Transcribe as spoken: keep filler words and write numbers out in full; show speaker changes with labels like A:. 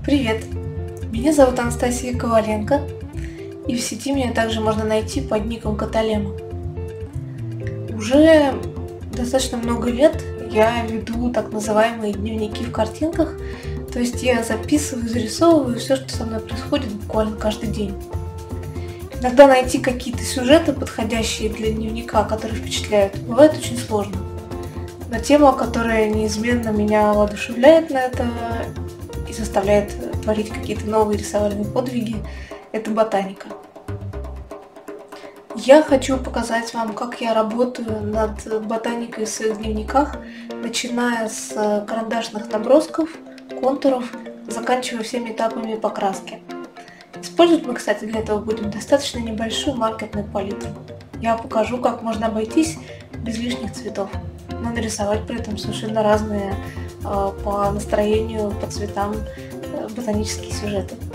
A: Привет! Меня зовут Анастасия Коваленко, и в сети меня также можно найти под ником Каталема. Уже достаточно много лет я веду так называемые дневники в картинках, то есть я записываю, зарисовываю все, что со мной происходит буквально каждый день. Иногда найти какие-то сюжеты, подходящие для дневника, которые впечатляют, бывает очень сложно. Но тема, которая неизменно меня воодушевляет на это и заставляет творить какие-то новые рисовальные подвиги, это ботаника. Я хочу показать вам, как я работаю над ботаникой в своих дневниках, начиная с карандашных набросков, контуров, заканчивая всеми этапами покраски. Использовать мы, кстати, для этого будем достаточно небольшую маркерную палитру. Я покажу, как можно обойтись без лишних цветов, но нарисовать при этом совершенно разные по настроению, по цветам ботанические сюжеты.